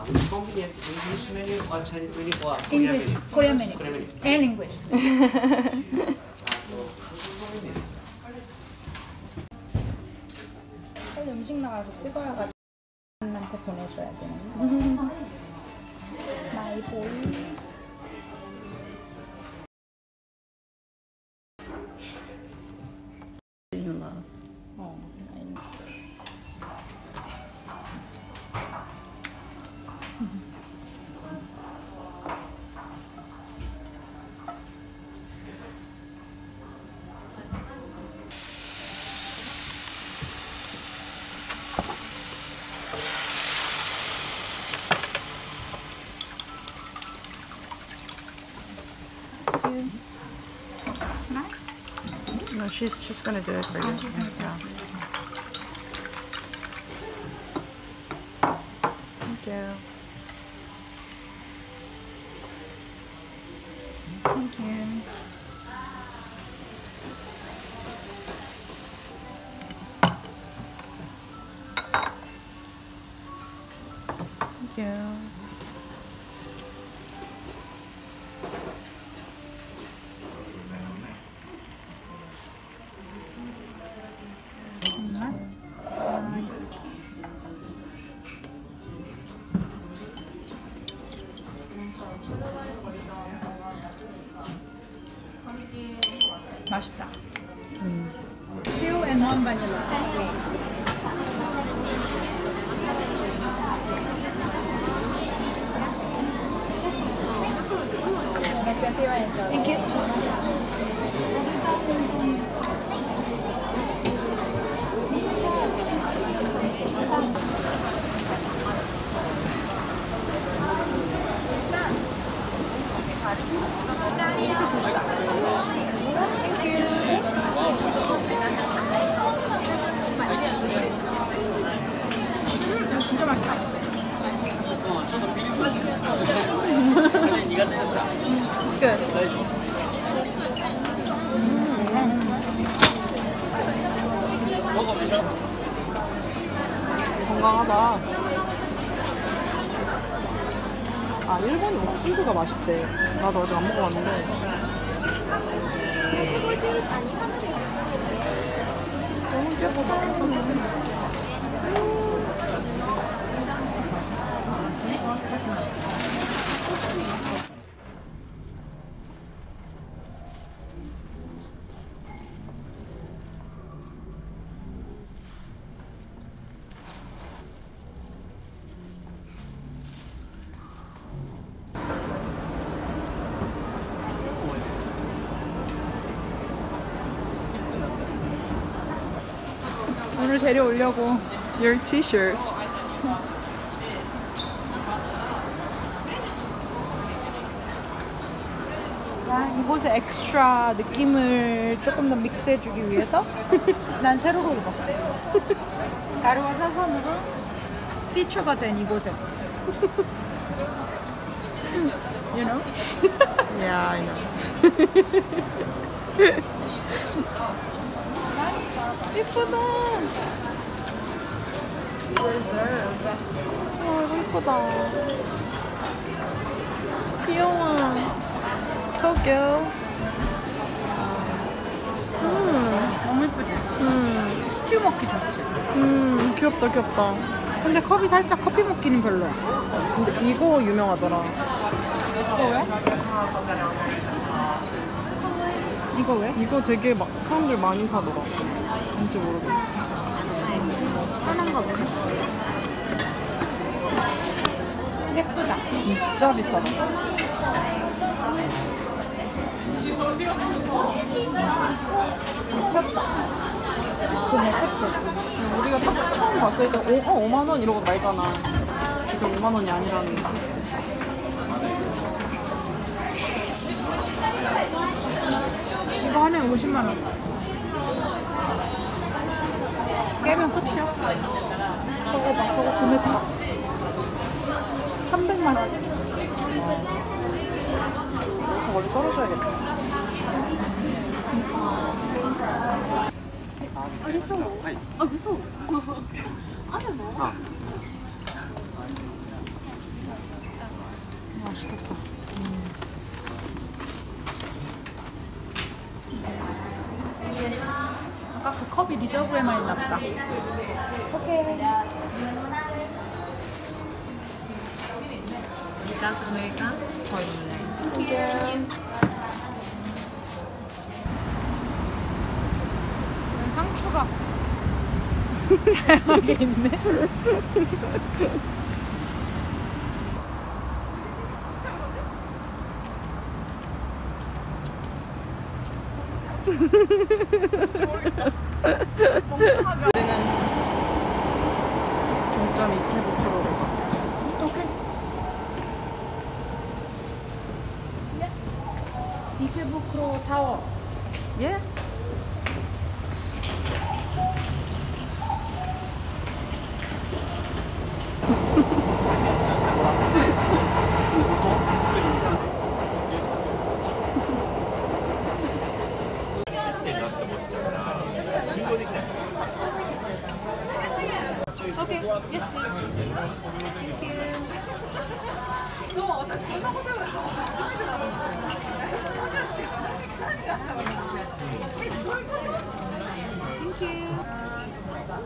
convenient English menu or Chinese menu or English, Korean menu, and English. 빨리 음식 나가서 찍어야가지고 한테 보내줘야 되는 마이 보이. No, she's gonna do it for you. Yeah. Thank you. Thank you. Thank you. 맛있다. Two and one vanilla. Thank you. 진짜 맛있다. It's good. 건강하다. 아, 일본 옥수수가 맛있대. 나도 아직 안 먹어봤는데. 너무 귀엽다. 오늘 데려오려고. Your t-shirt. 이곳의 엑스트라 느낌을 조금 더 믹스해주기 위해서 난 세로로 입었어. 가루와 사선으로 피처가 된 이곳에. You know? Yeah, I know. 예쁘다. Reserve. 이거 예쁘다. 귀여워. 토끼. 너무 예쁘지? 스튜 먹기 좋지? 귀엽다, 귀엽다. 근데 컵이 살짝 커피 먹기는 별로야. 근데 이거 유명하더라. 이거 왜? 이거 왜? 이거 되게 막 사람들 많이 사더라. 뭔지 모르겠어. 편한가 보네. 예쁘다. 진짜 비싸다. 미쳤다. 그냥 그치? 우리가 딱 처음 봤을 때 5만 원 이러고 말잖아. 이게 5만 원이 아니라는 거. 이거 하나에 50만 원. 깨면 끝이야. 저거 봐, 저거 금액 봐. 300만 원. 저 멀리 떨어져야겠다. 맛있겠다. 아까 그 컵이 리저브에만 있나 보다. 오케이. 이따 구매가 거의 상추가 다양하게 있네. 우리는 종점이 페북으로 오케이. 이케부크로 타워. 예? Okay, yes please. Thank you. Thank you.